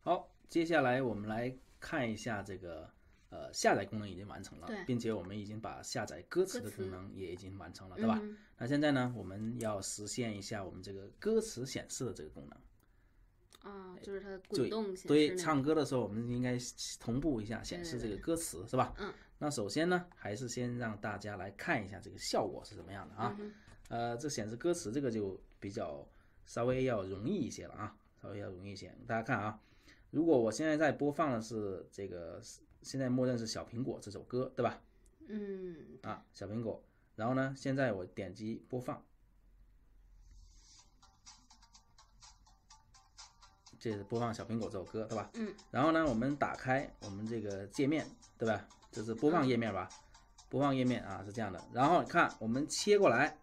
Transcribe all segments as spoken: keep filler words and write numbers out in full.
好，接下来我们来看一下这个呃下载功能已经完成了，并且我们已经把下载歌词的功能也已经完成了，对吧？ 嗯、 那现在呢，我们要实现一下我们这个歌词显示的这个功能。 啊，就是它滚动显示、那个。 对，唱歌的时候我们应该同步一下显示这个歌词， 对对对是吧？ 嗯。 那首先呢，还是先让大家来看一下这个效果是什么样的啊？ 嗯、 呃，这显示歌词这个就比较稍微要容易一些了啊，稍微要容易一些。大家看啊，如果我现在在播放的是这个，现在默认是小苹果这首歌，对吧？ 嗯。 啊，小苹果。然后呢，现在我点击播放。这是播放小苹果这首歌，对吧？ 嗯。 然后呢，我们打开我们这个界面，对吧？这是播放页面吧？嗯、播放页面啊是这样的。然后看我们切过来，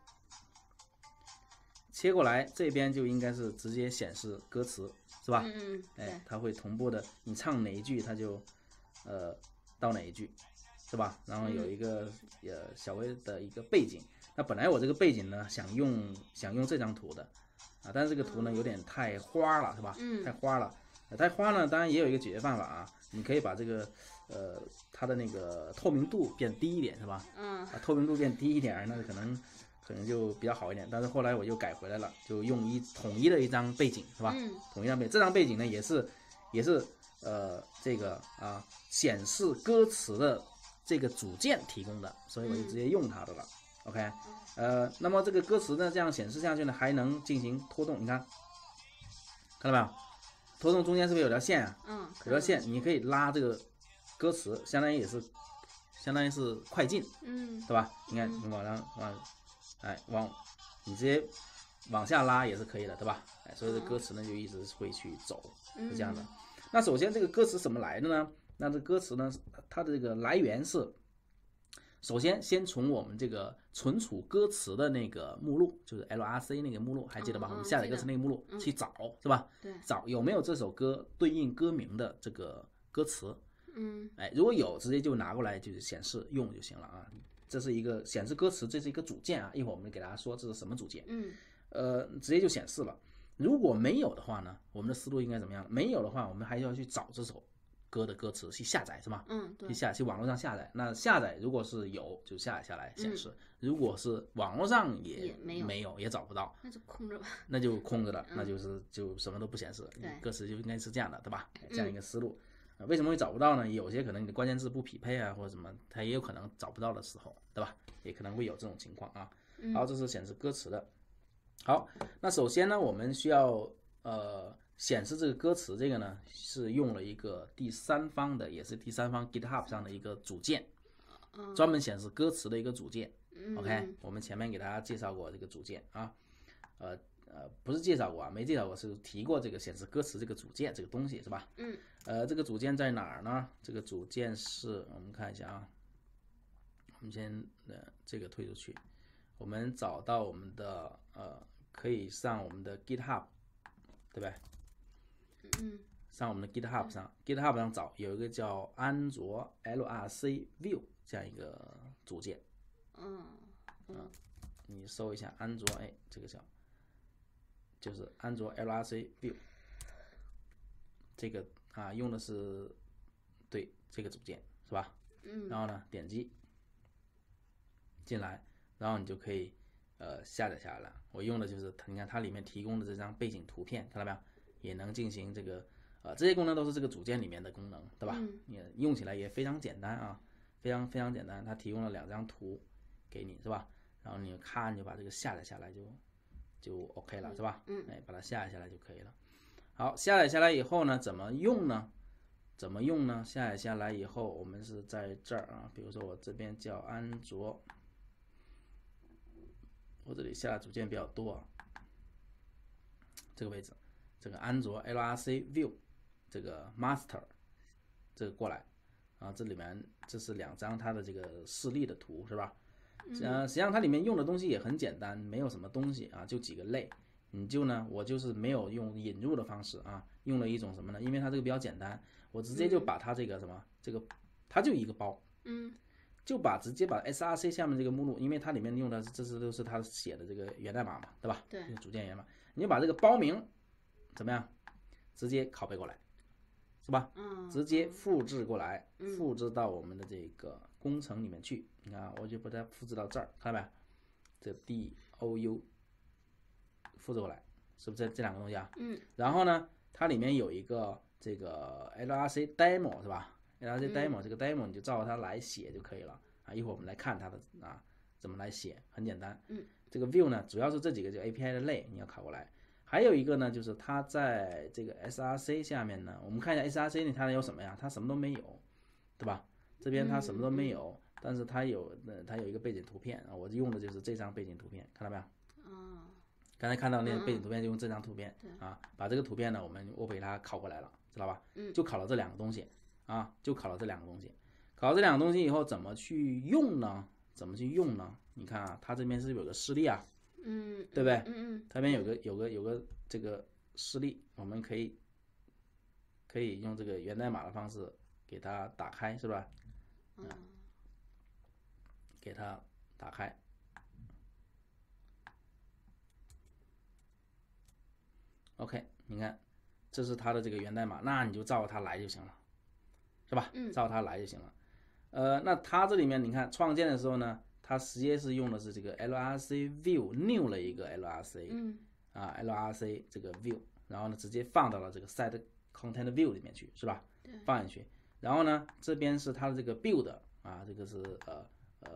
切过来这边就应该是直接显示歌词，是吧？ 嗯嗯。 哎，它会同步的，你唱哪一句，它就呃到哪一句，是吧？然后有一个呃小微的一个背景。那本来我这个背景呢，想用想用这张图的。啊，但是这个图呢有点太花了，是吧？ 嗯， 太花了，呃、太花呢，当然也有一个解决办法啊，你可以把这个呃它的那个透明度变低一点，是吧？ 嗯， 啊，透明度变低一点，那可能可能就比较好一点。但是后来我又改回来了，就用一统一的一张背景，是吧？ 嗯， 统一张背景，这张背景呢也是也是呃这个啊显示歌词的这个组件提供的，所以我就直接用它的了。嗯OK， 呃，那么这个歌词呢，这样显示下去呢，还能进行拖动。你看，看到没有？拖动中间是不是有条线啊？ 嗯， 有条线，你可以拉这个歌词，相当于也是，相当于是快进， 嗯， 对吧？你看，你往上往，哎，往，你直接往下拉也是可以的，对吧？哎，所以这歌词呢就一直会去走，是这样的。那首先这个歌词怎么来的呢？那这歌词呢，它的这个来源是。首先，先从我们这个存储歌词的那个目录，就是 L R C 那个目录，还记得吧？ 嗯、 我们下载歌词那个目录、嗯、去找，是吧？ 对， 找有没有这首歌对应歌名的这个歌词。 嗯， 哎，如果有，直接就拿过来就是显示用就行了啊。这是一个显示歌词，这是一个组件啊。一会儿我们给大家说这是什么组件。 嗯， 呃，直接就显示了。如果没有的话呢，我们的思路应该怎么样？没有的话，我们还要去找这首歌的歌词去下载，是吗？ 嗯，对。 去下去网络上下载，那下载如果是有就下载下来显示，嗯、如果是网络上也也没有没有也找不到， 那就空着吧。 那就空着了， 嗯、 那就是就什么都不显示。 对， 歌词就应该是这样的，对吧？这样一个思路。嗯、为什么会找不到呢？有些可能你的关键字不匹配啊，或者什么，它也有可能找不到的时候，对吧？也可能会有这种情况啊。 嗯、 好，这是显示歌词的。好，那首先呢，我们需要呃。显示这个歌词，这个呢是用了一个第三方的，也是第三方 GitHub 上的一个组件，专门显示歌词的一个组件。 嗯、 OK， 我们前面给大家介绍过这个组件啊，呃呃，不是介绍过啊，没介绍过，是提过这个显示歌词这个组件这个东西是吧？ 嗯。 呃，这个组件在哪儿呢？这个组件是我们看一下啊，我们先呃这个推出去，我们找到我们的呃可以上我们的 GitHub， 对不对？ 嗯， 上我们的 GitHub 上、嗯、，GitHub 上找有一个叫安卓 L R C View 这样一个组件。 嗯嗯、 啊，你搜一下安卓，哎，这个叫就是安卓 L R C View， 这个啊用的是对这个组件是吧？ 嗯。 然后呢，点击进来，然后你就可以呃下载下来了。我用的就是你看它里面提供的这张背景图片，看到没有？也能进行这个，呃，这些功能都是这个组件里面的功能，对吧？ 嗯、 也用起来也非常简单啊，非常非常简单。它提供了两张图给你，是吧？然后你咔你就把这个下载下来就就 OK 了，是吧？ 嗯， 哎，把它下载下来就可以了。好，下载下来以后呢，怎么用呢？怎么用呢？下载下来以后，我们是在这儿啊，比如说我这边叫安卓，我这里下的组件比较多啊，这个位置。这个安卓 L R C View 这个 Master 这个过来啊，这里面这是两张它的这个示例的图是吧？呃，实际上它里面用的东西也很简单，没有什么东西啊，就几个类。你就呢，我就是没有用引入的方式啊，用了一种什么呢？因为它这个比较简单，我直接就把它这个什么这个它就一个包， 嗯， 就把直接把 S R C 下面这个目录，因为它里面用的这是都是它写的这个源代码嘛，对吧？ 对， 组件源码，你就把这个包名。怎么样？直接拷贝过来， 是吧？ 嗯， 直接复制过来， 嗯复制到我们的这个工程里面去。你看，我就把它复制到这儿，看到没？这 D O U 复制过来，是不是这两个东西啊？ 嗯。 然后呢，它里面有一个这个 L R C demo 是吧？L R C demo、嗯、这个 demo 你就照它来写就可以了啊。一会儿我们来看它的啊怎么来写，很简单。 嗯。 这个 view 呢，主要是这几个就 A P I 的类你要考过来。还有一个呢，就是它在这个 S R C 下面呢，我们看一下 S R C 呢，它有什么呀？它什么都没有，对吧？这边它什么都没有， 嗯、 但是它有呃它有一个背景图片啊，我用的就是这张背景图片，看到没有？ 哦。 刚才看到那个背景图片就用这张图片、 嗯、 啊，把这个图片呢，我们我给它拷过来了，知道吧？ 嗯。 就拷了这两个东西啊，就拷了这两个东西。拷了这两个东西以后，怎么去用呢？怎么去用呢？你看啊，它这边是有个示例啊， 嗯， 对不对？ 嗯嗯。 它这边有个有个有个这个示例，我们可以可以用这个源代码的方式给它打开，是吧？ 嗯。 给它打开。OK， 你看，这是它的这个源代码，那你就照它来就行了，是吧？ 嗯。 照它来就行了。呃，那它这里面你看创建的时候呢，它直接是用的是这个 L R C view new 了一个 L R C， 嗯， 啊 L R C 这个 view， 然后呢直接放到了这个 set content view 里面去，是吧？ 对。 放进去，然后呢这边是它的这个 build 啊，这个是呃呃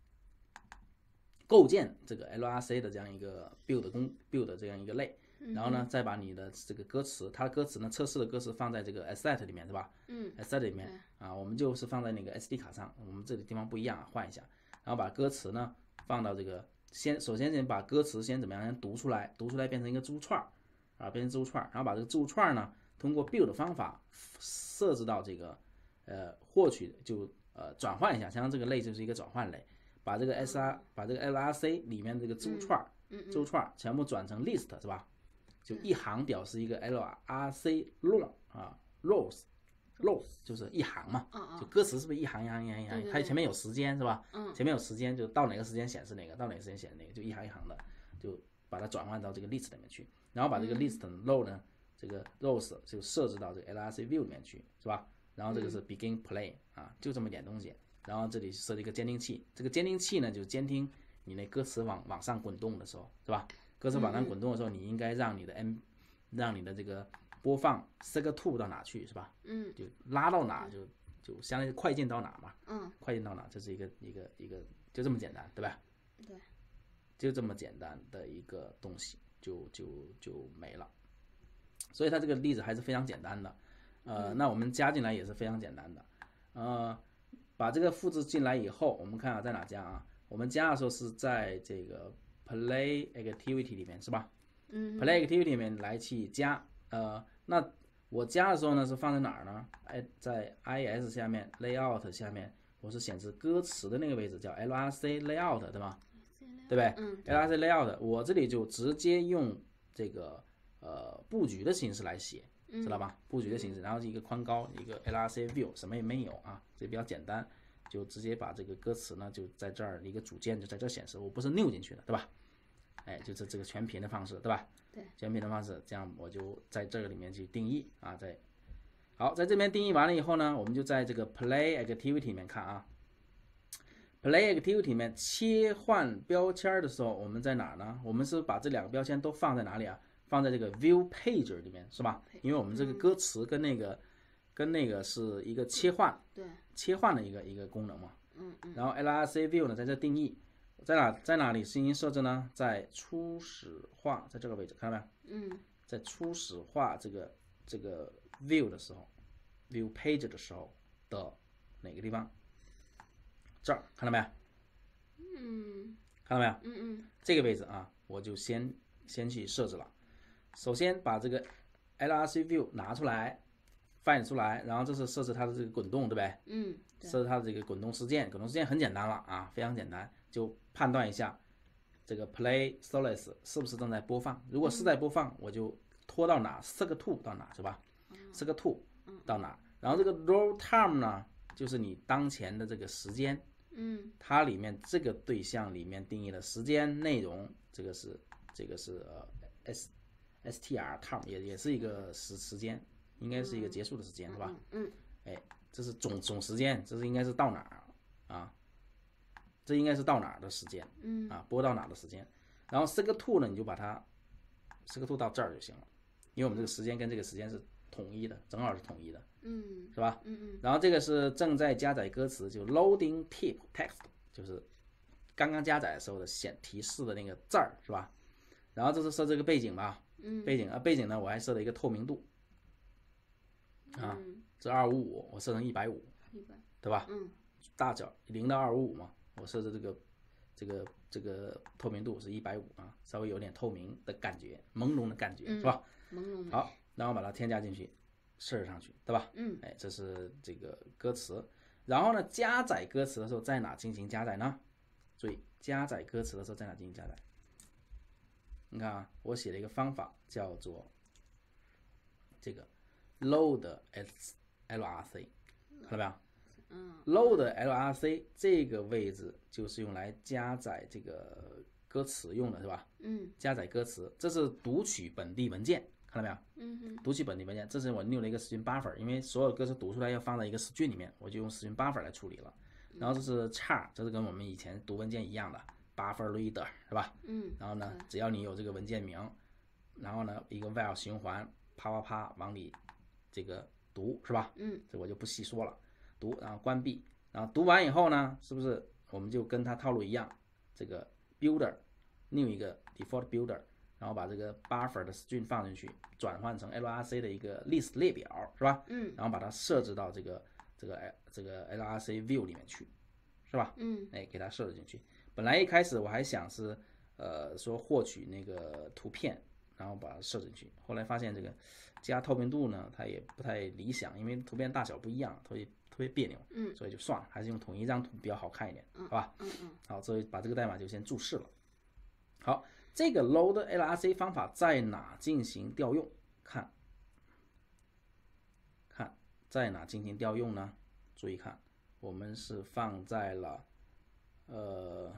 构建这个 L R C 的这样一个 build 工 build 这样一个类。然后呢，再把你的这个歌词，它的歌词呢，测试的歌词放在这个 asset 里面是吧？ 嗯 ，asset 里面啊，我们就是放在那个 S D 卡上，我们这里地方不一样啊，换一下，然后把歌词呢放到这个先，首先先把歌词先怎么样，先读出来，读出来变成一个字符串啊，变成字符串，然后把这个字符串呢，通过 build 方法设置到这个呃获取就呃转换一下，像这个类就是一个转换类，把这个 S R 把这个 L R C 里面这个字符串，字符串全部转成 list 是吧？就一行表示一个 L R C long 啊 rows rows 就是一行嘛，就歌词是不是一行一行一行一行，它前面有时间是吧？前面有时间就到哪个时间显示哪个，到哪个时间显示哪个，就一行一行的，就把它转换到这个 list 里面去，然后把这个 list row 呢，这个 rows 就设置到这个 L R C view 里面去，是吧？然后这个是 begin play 啊，就这么点东西，然后这里设置一个监听器，这个监听器呢就监听你那歌词往往上滚动的时候，是吧？歌词往上滚动的时候，你应该让你的 M， 让你的这个播放 seg to 到哪去是吧？ 嗯， 就拉到哪就就相当于快进到哪嘛。 嗯， 快进到哪，这是一个一个一个就这么简单，对吧？ 对， 就这么简单的一个东西就就就没了。所以它这个例子还是非常简单的，呃， 嗯、 那我们加进来也是非常简单的，呃，把这个复制进来以后，我们看啊在哪加啊？我们加的时候是在这个Play Activity 里面是吧？ 嗯 ，Play Activity 里面来去加，呃，那我加的时候呢是放在哪儿呢？哎，在 I S 下面 Layout 下面，我是显示歌词的那个位置叫 L R C Layout 对吗？对不对？ 嗯 ，L R C Layout， 我这里就直接用这个呃布局的形式来写，知道吧？布局的形式，然后一个宽高，一个 L R C View， 什么也没有啊，这比较简单，就直接把这个歌词呢就在这儿一个组件就在这显示，我不是 new 进去的，对吧？哎，就是这个全屏的方式，对吧？ 对， 全屏的方式，这样我就在这个里面去定义啊，在好，在这边定义完了以后呢，我们就在这个 Play Activity 里面看啊 ，Play Activity 里面切换标签的时候，我们在哪儿呢？我们是把这两个标签都放在哪里啊？放在这个 View Page 里面是吧？因为我们这个歌词跟那个、嗯、跟那个是一个切换， 对， 切换的一个一个功能嘛。 嗯嗯。 然后 L R C View 呢，在这定义。在哪在哪里进行设置呢？在初始化，在这个位置，看到没有？ 嗯， 在初始化这个这个 view 的时候 ，view page 的时候的哪个地方？这儿看到没有？ 嗯， 看到没有？ 嗯嗯， 这个位置啊，我就先先去设置了。首先把这个 L R C view 拿出来，翻译出来，然后这是设置它的这个滚动，对不对？ 嗯， 设置它的这个滚动事件，滚动事件很简单了啊，非常简单。就判断一下这个 Play Solace 是不是正在播放，如果是在播放，我就拖到哪 seg to 到哪是吧 seg to 到哪，然后这个 roll time 呢，就是你当前的这个时间， 嗯， 它里面这个对象里面定义的时间内容，这个是这个是呃 s str time 也也是一个时时间应该是一个结束的时间，是吧？ 嗯。 哎，这是总总时间，这是应该是到哪儿啊？这应该是到哪儿的时间？ 嗯。 啊，播到哪儿的时间？然后 seg to 呢，你就把它 seg to 到这儿就行了，因为我们这个时间跟这个时间是统一的，正好是统一的， 嗯， 是吧？ 嗯嗯。 然后这个是正在加载歌词，就 loading tip text， 就是刚刚加载的时候的显提示的那个字儿，是吧？然后这是设这个背景吧？ 嗯。 背景啊，背景呢，我还设了一个透明度啊，这二五五我设成一百五，对吧？ 嗯。 大小零到二五五嘛，我设置这个这个这个透明度是一百五啊，稍微有点透明的感觉，朦胧的感觉，是吧？ 朦胧的。 好，然后把它添加进去，设上去，对吧？ 嗯。 哎，这是这个歌词。然后呢，加载歌词的时候在哪进行加载呢？注意，加载歌词的时候在哪进行加载？你看啊，我写了一个方法叫做这个 load L R C， 看到没有？ 嗯。 load L R C 这个位置就是用来加载这个歌词用的，是吧？ 嗯。 加载歌词，这是读取本地文件，看到没有？ 嗯哼。 读取本地文件，这是我用了一个 string buffer， 因为所有歌词读出来要放在一个 string 里面，我就用 string buffer 来处理了。然后这是 char， 这是跟我们以前读文件一样的 buffer reader， 是吧？ 嗯。 然后呢，只要你有这个文件名，然后呢，一个 while 循环，啪啪啪往里这个读，是吧？ 嗯。 这我就不细说了。读，然后关闭，然后读完以后呢，是不是我们就跟它套路一样，这个 builder new 一个 default builder， 然后把这个 buffer 的 string 放进去，转换成 L R C 的一个 list 列表，是吧？ 嗯。 然后把它设置到这个这个这个 L R C view 里面去，是吧？ 嗯。 哎，给它设置进去。本来一开始我还想是呃说获取那个图片，然后把它设进去，后来发现这个加透明度呢，它也不太理想，因为图片大小不一样，所以特别别扭， 嗯， 所以就算了，还是用统一一张图比较好看一点， 嗯、 好吧？ 嗯嗯。 好，所以把这个代码就先注释了。好，这个 load L R C 方法在哪进行调用？看，看在哪进行调用呢？注意看，我们是放在了呃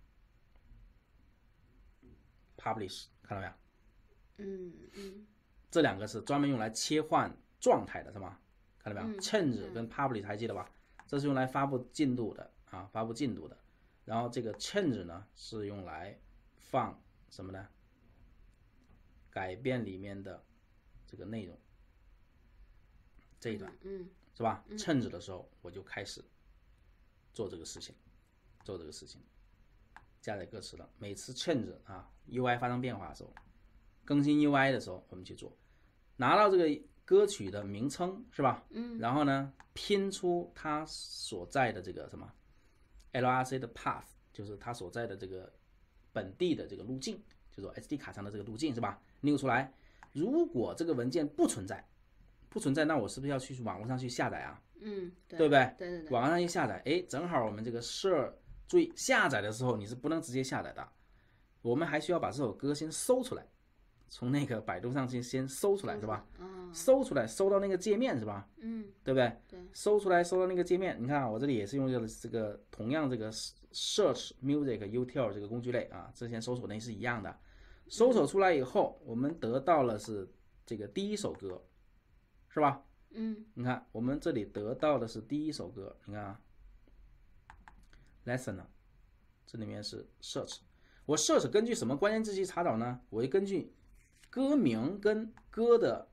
publish， 看到没有？ 嗯嗯。 这两个是专门用来切换状态的，是吗？看到没有、 嗯、 ？change 跟 publish 还记得吧？这是用来发布进度的啊，发布进度的。然后这个 change 呢是用来放什么呢？改变里面的这个内容。这一段， 嗯， 是吧 ？change 的时候我就开始做这个事情，做这个事情，加载歌词了。每次 change 啊 U I 发生变化的时候，更新 U I 的时候我们去做，拿到这个歌曲的名称是吧？ 嗯， 然后呢，拼出它所在的这个什么 L R C 的 path， 就是它所在的这个本地的这个路径，就是说 S D 卡上的这个路径是吧？扭出来，如果这个文件不存在，不存在，那我是不是要去网络上去下载啊？ 嗯，对， 对不对？ 对对对。 网上一下载，哎，正好我们这个设，注意下载的时候你是不能直接下载的，我们还需要把这首歌先搜出来。从那个百度上去先搜出来是吧？ 哦、 搜出来，搜到那个界面是吧？ 嗯， 对不对？ 对， 搜出来，搜到那个界面。你看啊，我这里也是用了这个同样这个 search music util 这个工具类啊，之前搜索那是一样的。搜索出来以后，我们得到了是这个第一首歌，是吧？ 嗯， 你看我们这里得到的是第一首歌，你看啊 ，listener， 这里面是 search， 我 search 根据什么关键字去查找呢？我会根据歌名跟歌的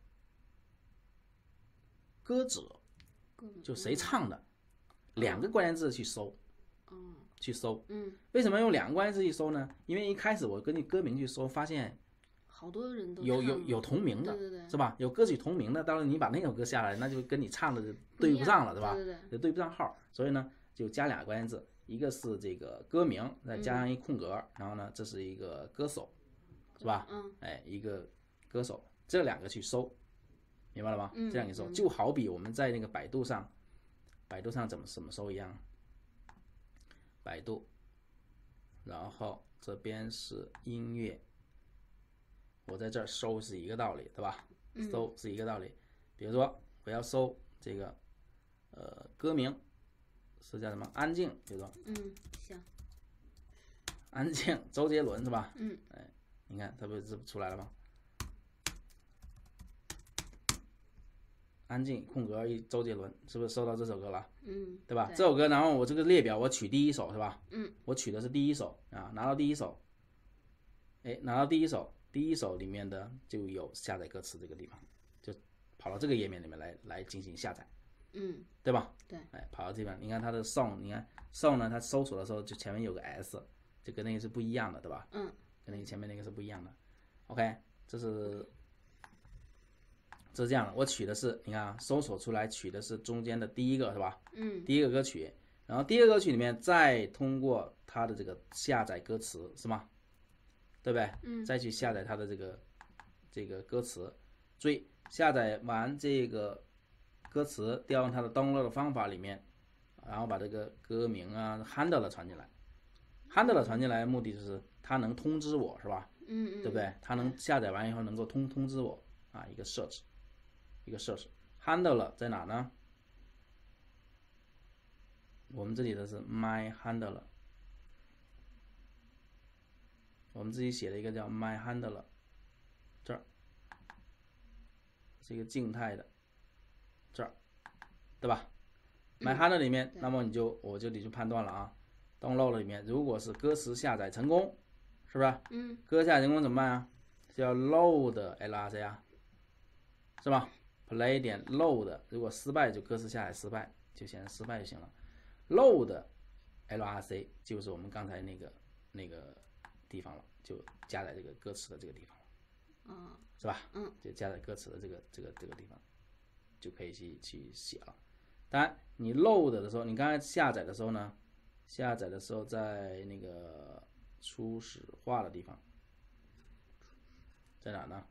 歌者，就谁唱的，两个关键字去搜， 嗯， 去搜， 嗯， 为什么用两个关键字去搜呢？因为一开始我根据歌名去搜，发现好多人都有有有同名的， 对对对， 是吧？有歌曲同名的，当然你把那首歌下来，那就跟你唱的对不上了，对吧？ 对对对， 就对不上号，所以呢，就加俩关键字，一个是这个歌名，再加上一空格， 嗯、 然后呢，这是一个歌手。是吧？ 嗯， 哎，一个歌手，这两个去搜，明白了吗？ 嗯， 这样去搜，就好比我们在那个百度上，百度上怎么怎么搜一样，百度，然后这边是音乐，我在这儿搜是一个道理，对吧？搜是一个道理。比如说我要搜这个，呃，歌名是叫什么？安静，比如说， 嗯，行， 安静，周杰伦是吧？ 嗯， 哎。你看，它不是出来了吗？ 安静空格一周杰伦，是不是搜到这首歌了？ 嗯， 对吧？ 对这首歌，然后我这个列表我取第一首是吧？ 嗯， 我取的是第一首啊，拿到第一首，哎，拿到第一首，第一首里面的就有下载歌词这个地方，就跑到这个页面里面来来进行下载， 嗯， 对吧？ 对， 哎，跑到这边，你看它的 song， 你看 song 呢，它搜索的时候就前面有个 s， 就跟那个是不一样的，对吧？ 嗯， 跟那个前面那个是不一样的。OK， 这是这是这样的，我取的是你看啊，搜索出来取的是中间的第一个是吧？ 嗯， 第一个歌曲，然后第二个歌曲里面再通过它的这个下载歌词是吗？对不对？ 嗯， 再去下载它的这个这个歌词，注意下载完这个歌词，调用它的 download 的方法里面，然后把这个歌名啊 handle 传进来 ，handle 传进来的目的就是它能通知我是吧？ 嗯嗯， 对不对？它能下载完以后能够通通知我啊，一个 search， 一个 search handle 在哪呢？我们这里的是 my handle， 我们自己写了一个叫 my handle， 这儿是一个静态的，这儿，对吧？my handle 里面，那么你就我这里就判断了啊 ，download 里面如果是歌词下载成功，是不是？ 嗯， 歌下载成功怎么办啊？就要 load L R C 啊，是吧 ？play 点 load， 如果失败就歌词下载失败，就显示失败就行了。load L R C 就是我们刚才那个那个地方了，就加载这个歌词的这个地方了， 哦， 是吧？ 嗯， 就加载歌词的这个这个这个地方，就可以去去写了。当然，你 load 的时候，你刚才下载的时候呢，下载的时候在那个初始化的地方，在哪呢？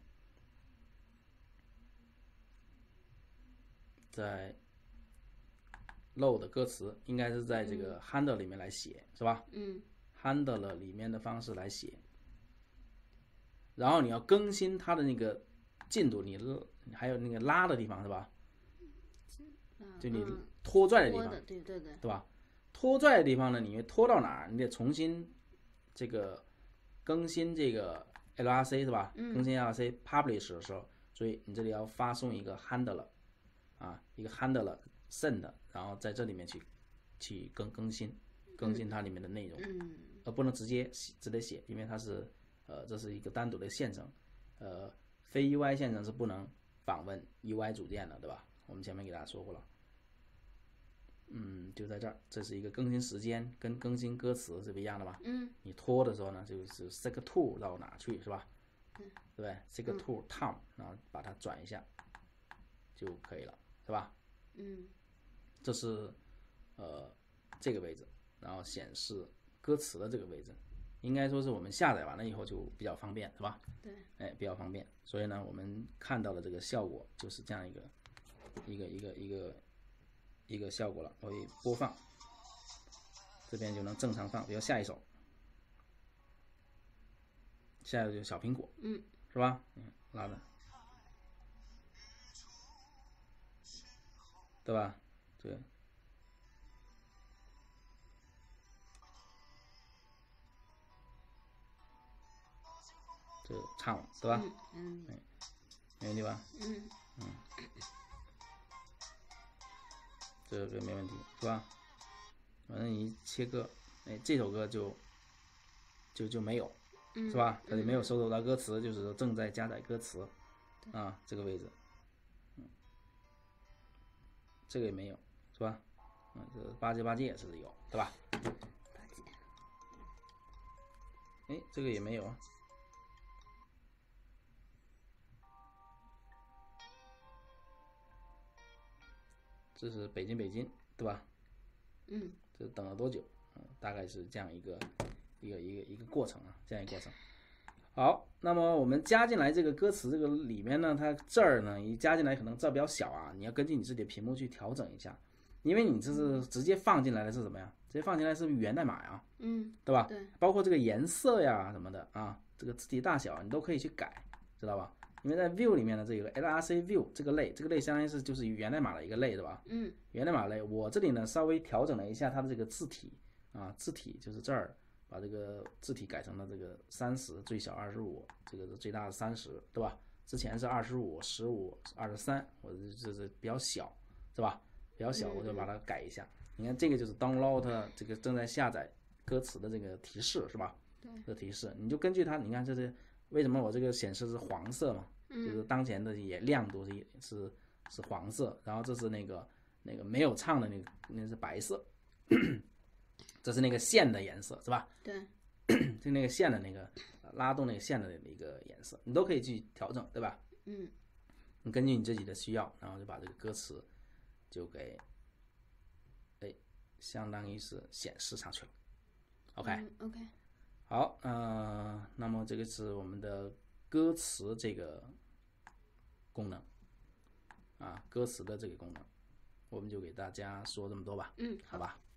在 load 歌词应该是在这个 handle 里面来写，是吧？ 嗯 handle 里面的方式来写，然后你要更新它的那个进度，你还有那个拉的地方是吧？就你拖拽的地方， 对对对， 对吧？拖拽的地方呢，你拖到哪儿，你得重新这个更新这个 L R C 是吧？ 嗯、 更新 L R C publish 的时候，所以你这里要发送一个 handle 啊，一个 handle send， 然后在这里面去去更更新更新它里面的内容， 嗯， 而不能直接直接写，因为它是呃这是一个单独的线程，呃非 U I 线程是不能访问 U I 组件的，对吧？我们前面给大家说过了。嗯，就在这儿，这是一个更新时间跟更新歌词是不一样的吧？ 嗯， 你拖的时候呢，就是 sec to 到哪去是吧？ 对， 对不对 ？sec to time，然后把它转一下就可以了，是吧？ 嗯， 这是呃这个位置，然后显示歌词的这个位置，应该说是我们下载完了以后就比较方便，是吧？ 对， 哎，比较方便。所以呢，我们看到的这个效果就是这样一个一个一个一个。一个效果了，我一播放，这边就能正常放。比如下一首，下一首就是小苹果， 嗯， 是吧？嗯，拉的，对吧？对，这唱了，对吧？ 嗯， 嗯，没问题吧？ 嗯， 嗯。这个没问题是吧？反正你切割，哎，这首歌就就就没有，是吧？它就没有搜索到歌词，就是说正在加载歌词啊，这个位置，嗯，这个也没有，是吧？嗯，这八戒八戒也是有，对吧？ 八戒， 哎，这个也没有啊。这是北京北京，对吧？ 嗯， 这等了多久？嗯，大概是这样一个一个一个一个过程啊，这样一个过程。好，那么我们加进来这个歌词这个里面呢，它这儿呢一加进来可能字儿比较小啊，你要根据你自己的屏幕去调整一下，因为你这是直接放进来的是什么呀？直接放进来是源代码呀， 嗯， 对吧？ 对， 包括这个颜色呀什么的啊，这个字体大小你都可以去改，知道吧？因为在 view 里面的这个 L R C view 这个类，这个类相当于是就是源代码的一个类，对吧？ 嗯， 源代码类，我这里呢稍微调整了一下它的这个字体啊，字体就是这儿把这个字体改成了这个三十，最小二十五，这个是最大的三十，对吧？ 之前是二十五、十五、二十三，我这是比较小，是吧？比较小，我就把它改一下。你看这个就是 download 这个正在下载歌词的这个提示，是吧？ 对， 这个提示你就根据它，你看这是为什么我这个显示是黄色嘛？就是当前的也亮度是是是黄色，然后这是那个那个没有唱的那个那是白色，这是那个线的颜色，是吧？ 对， 就那个线的那个拉动那个线的一个颜色，你都可以去调整，对吧？ 嗯， 你根据你自己的需要，然后就把这个歌词就给，哎，相当于是显示上去了。OK， 嗯 OK， 好，呃，那么这个是我们的歌词这个功能啊，歌词的这个功能，我们就给大家说这么多吧。 嗯， 好吧。